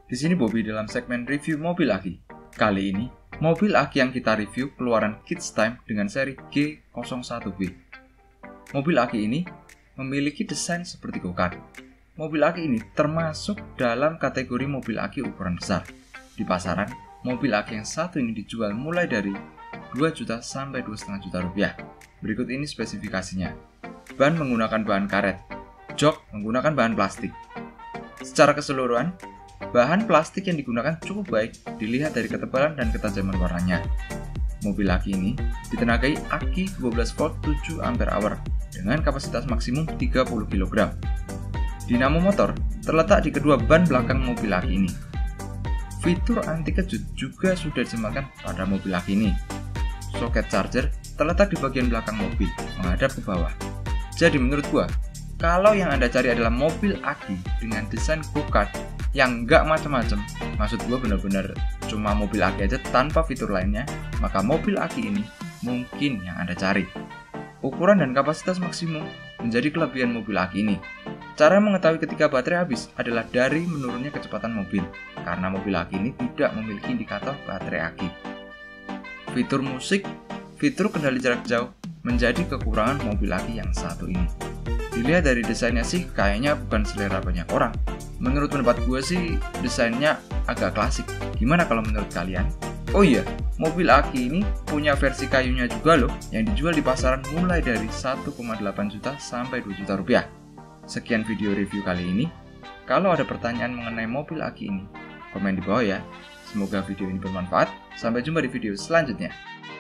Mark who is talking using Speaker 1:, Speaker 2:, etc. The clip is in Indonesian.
Speaker 1: Di sini Bobby dalam segmen review mobil aki. Kali ini, mobil aki yang kita review keluaran Kids-Time dengan seri G01B. Mobil aki ini memiliki desain seperti go-kart. Mobil aki ini termasuk dalam kategori mobil aki ukuran besar. Di pasaran, mobil aki yang satu ini dijual mulai dari 2 juta sampai 2,5 juta rupiah. Berikut ini spesifikasinya. Ban menggunakan bahan karet. Jok menggunakan bahan plastik. Secara keseluruhan, bahan plastik yang digunakan cukup baik dilihat dari ketebalan dan ketajaman warnanya. Mobil aki ini ditenagai aki 12 volt 7 ampere hour dengan kapasitas maksimum 30 kg. Dinamo motor terletak di kedua ban belakang mobil aki ini. Fitur anti kejut juga sudah disematkan pada mobil aki ini. Soket charger terletak di bagian belakang mobil menghadap ke bawah. Jadi menurut gua, kalau yang Anda cari adalah mobil aki dengan desain go-kart yang nggak macam-macam, maksud gua benar-benar cuma mobil aki aja tanpa fitur lainnya, maka mobil aki ini mungkin yang Anda cari. Ukuran dan kapasitas maksimum menjadi kelebihan mobil aki ini. Cara mengetahui ketika baterai habis adalah dari menurunnya kecepatan mobil, karena mobil aki ini tidak memiliki indikator baterai aki. Fitur musik, fitur kendali jarak jauh menjadi kekurangan mobil aki yang satu ini. Dilihat dari desainnya sih kayaknya bukan selera banyak orang. Menurut pendapat gue sih desainnya agak klasik. Gimana kalau menurut kalian? Oh iya, mobil aki ini punya versi kayunya juga loh, yang dijual di pasaran mulai dari 1,8 juta sampai 2 juta rupiah. Sekian video review kali ini. Kalau ada pertanyaan mengenai mobil aki ini, komen di bawah ya. Semoga video ini bermanfaat. Sampai jumpa di video selanjutnya.